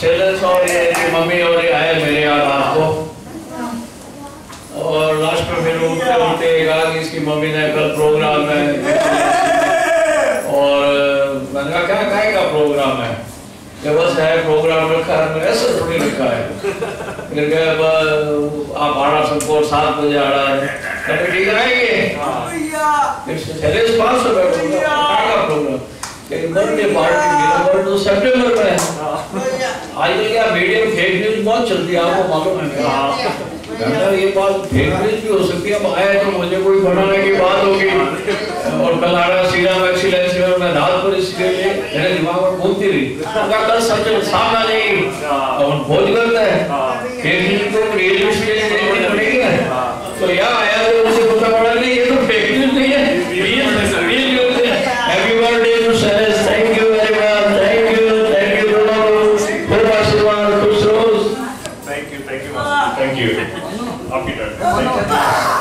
शैलेश और ये मम्मी और ये आए मेरे यहाँ रात को, और लास्ट में फिर उठते कहा कि इसकी मम्मी ने कल प्रोग्राम है, और मैंने कहा क्या खाएगा प्रोग्राम है, जब बस है प्रोग्राम रखा है, मैंने ऐसा थोड़ी रखा है, फिर कहा आप आना सबको 7 बजे आना है, कभी ठीक आएंगे, फिर शैलेश 500 प्रोग्राम, बर्थडे पार्टी मेरा बर्थडे तो सितंबर में है, आजकल क्या मीडिया में फेक न्यूज बहुत चलती है, आपको मालूम है क्या? ये बात फेक न्यूज भी हो सकती है, अब आया तो मुझे कोई बनाने की बात होगी, और कल आ रहा सीधा एक्सीलेंस में मैं रात पर इसके लिए मेरे दिमाग में घूमती रही, कल सच सामना नहीं और भोज करता है, फेक न्यूज को रियल स्टेज देखनी पड़ेगी, तो यहाँ आया तो मुझे पता पड़ा नहीं ये तो फेक न्यूज नहीं है, रियल न्यूज है। Happy birthday to Shailesh, thank you very much, thank you दोनों को, खूब आशीर्वाद, खुश रहो, थैंक यू आपकी तरफ।